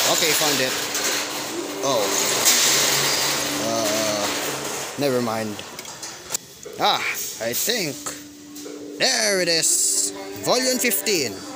Okay, found it. Oh. Never mind. Ah, I think. There it is. Volume 15.